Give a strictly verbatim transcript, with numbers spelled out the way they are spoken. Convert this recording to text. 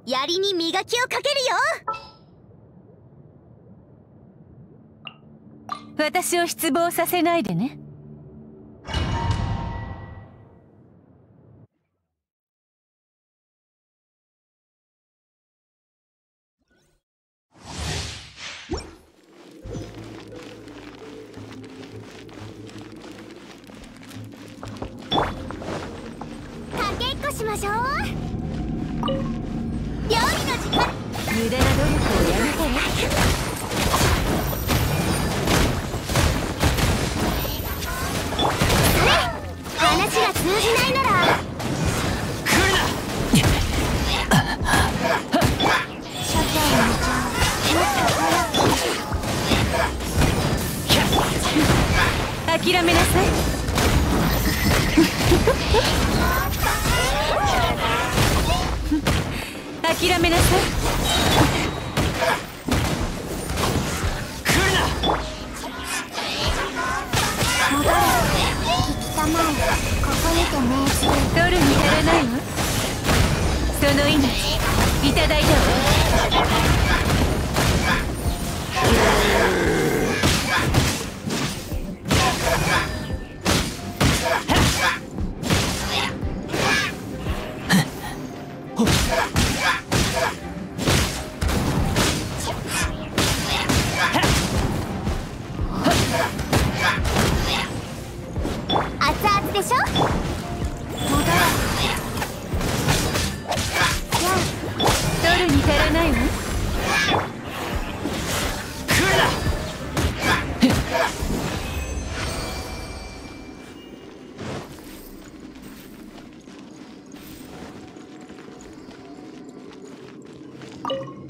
槍に磨きをかけるよ。 私を失望させないでね。 かけっこしましょう。料理の時間。 無駄な努力をやめてね。 話が通じないなら来るな。 初手の道をもっと諦めなさい。諦めなさい。 来るな。 戻れ。聞きたまえ。ここにて命じる。 取るに足らないわ。その命いただいたわ。 熱々でしょ。戻れ。じゃあ取るに足らないわ。 来るな。 you